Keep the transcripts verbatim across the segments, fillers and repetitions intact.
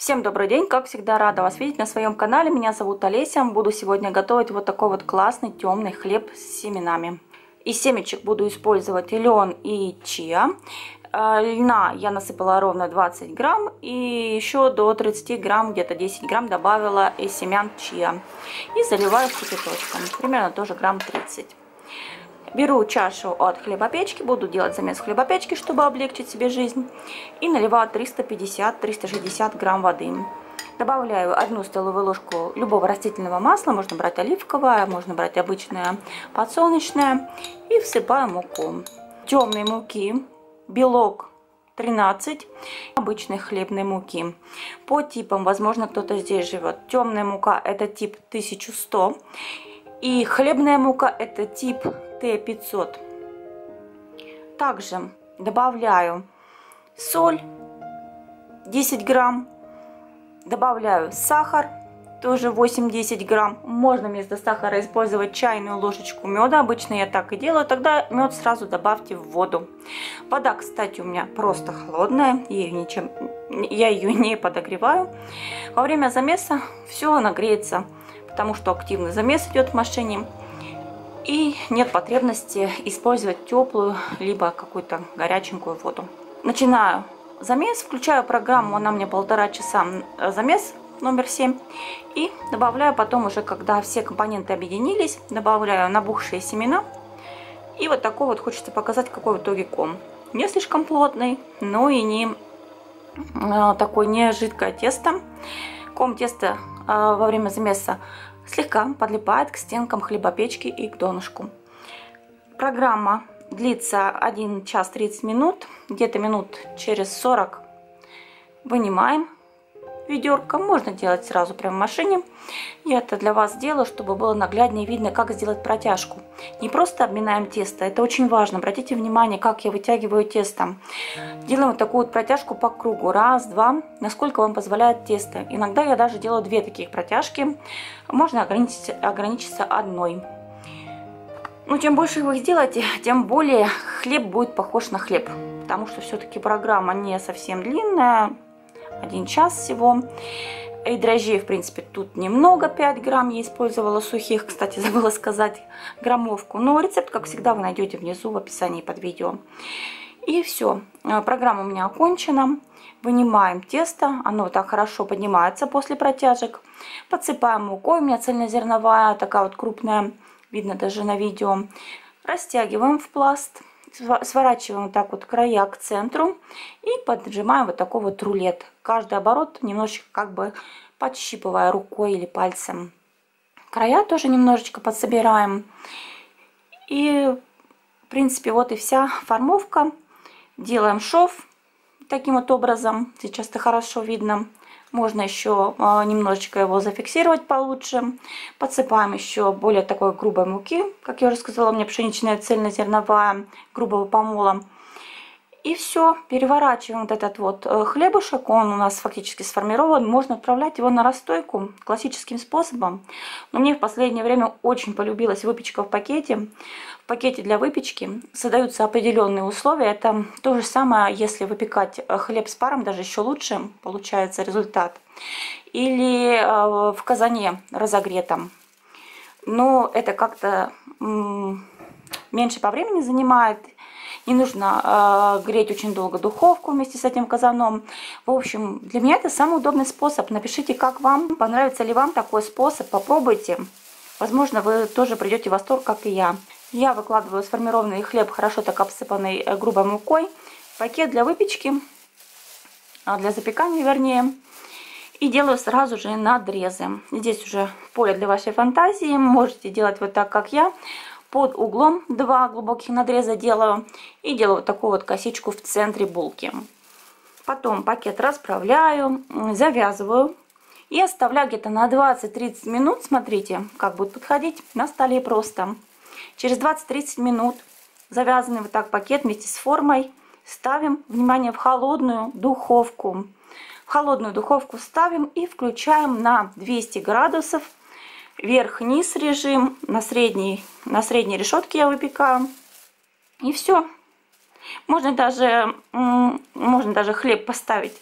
Всем добрый день, как всегда рада вас видеть на своем канале. Меня зовут Олеся. Буду сегодня готовить вот такой вот классный темный хлеб с семенами. Из семечек буду использовать лен и чиа. Льна я насыпала ровно двадцать грамм и еще до тридцати грамм, где-то десять грамм добавила из семян чиа. И заливаю кипяточком, примерно тоже грамм тридцать. Беру чашу от хлебопечки, буду делать замес в хлебопечке, чтобы облегчить себе жизнь. И наливаю триста пятьдесят — триста шестьдесят грамм воды. Добавляю одну столовую ложку любого растительного масла, можно брать оливковое, можно брать обычное подсолнечное. И всыпаю муку. Темной муки, белок тринадцать, обычной хлебной муки. По типам, возможно, кто-то здесь живет. Темная мука — это тип тысяча сто. И хлебная мука — это тип Т пятьсот. Также добавляю соль десять грамм. Добавляю сахар, тоже восемь-десять грамм. Можно вместо сахара использовать чайную ложечку меда. Обычно я так и делаю. Тогда мед сразу добавьте в воду. Вода, кстати, у меня просто холодная. Я ее, ничем, я ее не подогреваю. Во время замеса все нагреется, потому что активный замес идет в машине. И нет потребности использовать теплую, либо какую-то горяченькую воду. Начинаю замес, включаю программу, она мне полтора часа, замес номер семь. И добавляю потом уже, когда все компоненты объединились, добавляю набухшие семена. И вот такой вот хочется показать, какой в итоге ком. Не слишком плотный, но и не такой не жидкое тесто. Ком теста во время замеса слегка подлипает к стенкам хлебопечки и к донышку. Программа длится один час тридцать минут, где-то минут через сорок вынимаем ведерко. Можно делать сразу прямо в машине. Я это для вас делаю, чтобы было нагляднее видно, как сделать протяжку. Не просто обминаем тесто, это очень важно. Обратите внимание, как я вытягиваю тесто. Делаем вот такую вот протяжку по кругу. Раз, два, насколько вам позволяет тесто. Иногда я даже делаю две таких протяжки. Можно ограничиться, ограничиться одной. Но чем больше вы их сделаете, тем более хлеб будет похож на хлеб. Потому что все-таки программа не совсем длинная. Один час всего. И дрожжей, в принципе, тут немного, пять грамм я использовала сухих. Кстати, забыла сказать граммовку. Но рецепт, как всегда, вы найдете внизу в описании под видео. И все. Программа у меня окончена. Вынимаем тесто. Оно так хорошо поднимается после протяжек. Подсыпаем мукой. У меня цельнозерновая, такая вот крупная. Видно даже на видео. Растягиваем в пласт. Сворачиваем вот так вот края к центру и поджимаем вот такой вот рулет. Каждый оборот немножечко как бы подщипывая рукой или пальцем. Края тоже немножечко подсобираем. И в принципе вот и вся формовка. Делаем шов таким вот образом. Сейчас это хорошо видно. Можно еще немножечко его зафиксировать получше. Подсыпаем еще более такой грубой муки. Как я уже сказала, у меня пшеничная цельнозерновая грубого помола. И все, переворачиваем вот этот вот хлебушек. Он у нас фактически сформирован. Можно отправлять его на расстойку классическим способом. Но мне в последнее время очень полюбилась выпечка в пакете. В пакете для выпечки создаются определенные условия. Это то же самое, если выпекать хлеб с паром, даже еще лучше получается результат. Или в казане разогретом. Но это как-то меньше по времени занимает. Не нужно э, греть очень долго духовку вместе с этим казаном. В общем, для меня это самый удобный способ. Напишите, как вам, понравится ли вам такой способ. Попробуйте. Возможно, вы тоже придете в восторг, как и я. Я выкладываю сформированный хлеб, хорошо так обсыпанный э, грубой мукой, в пакет для выпечки, для запекания вернее. И делаю сразу же надрезы. Здесь уже поле для вашей фантазии. Можете делать вот так, как я. Под углом два глубоких надреза делаю. И делаю вот такую вот косичку в центре булки. Потом пакет расправляю, завязываю. И оставляю где-то на двадцать-тридцать минут. Смотрите, как будет подходить на столе просто. Через двадцать-тридцать минут завязанный вот так пакет вместе с формой ставим, внимание, в холодную духовку. В холодную духовку ставим и включаем на двести градусов. Вверх-вниз режим, на средней, на средней решетке я выпекаю. И все. Можно даже, можно даже хлеб поставить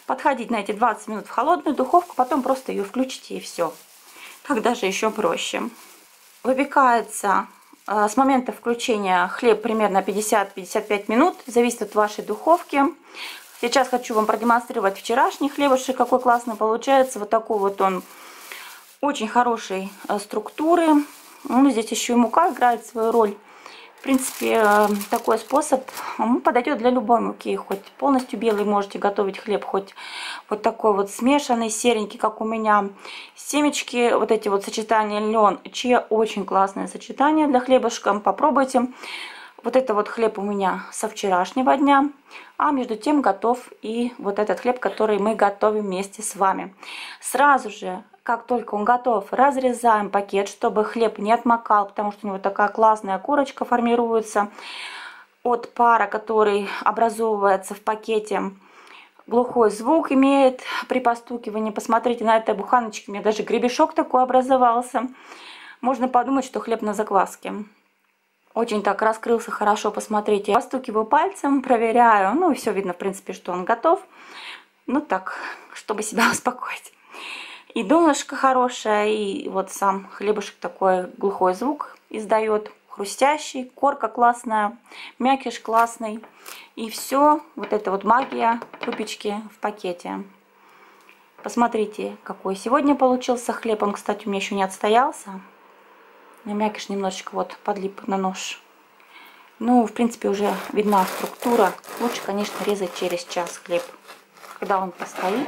подходить на эти двадцать минут в холодную духовку, потом просто ее включите и все. Так даже еще проще. Выпекается э, с момента включения хлеб примерно пятьдесят-пятьдесят пять минут, зависит от вашей духовки. Сейчас хочу вам продемонстрировать вчерашний хлебушек, какой классный получается. Вот такой вот он, очень хорошей э, структуры. Ну, здесь еще и мука играет свою роль. В принципе, э, такой способ ну, подойдет для любой муки. Хоть полностью белый можете готовить хлеб, хоть вот такой вот смешанный, серенький, как у меня. Семечки, вот эти вот сочетания лен, чья очень классное сочетание для хлебушка. Попробуйте. Вот это вот хлеб у меня со вчерашнего дня. А между тем готов и вот этот хлеб, который мы готовим вместе с вами. Сразу же, как только он готов, разрезаем пакет, чтобы хлеб не отмокал, потому что у него такая классная корочка формируется от пара, который образовывается в пакете. Глухой звук имеет при постукивании. Посмотрите на этой буханочке, у меня даже гребешок такой образовался. Можно подумать, что хлеб на закваске. Очень так раскрылся хорошо, посмотрите. Постукиваю пальцем, проверяю. Ну и все видно, в принципе, что он готов. Ну так, чтобы себя успокоить. И донышко хорошее, и вот сам хлебушек такой глухой звук издает. Хрустящий, корка классная, мякиш классный. И все, вот это вот магия выпечки в пакете. Посмотрите, какой сегодня получился хлеб. Он, кстати, у меня еще не отстоялся. Мякиш немножечко вот подлип на нож. Ну, в принципе, уже видна структура. Лучше, конечно, резать через час хлеб, когда он постоит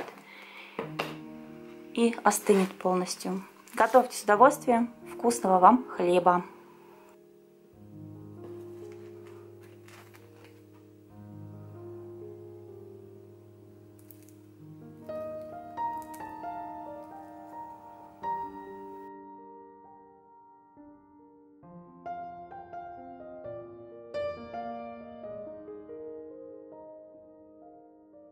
и остынет полностью. Готовьте с удовольствием. Вкусного вам хлеба!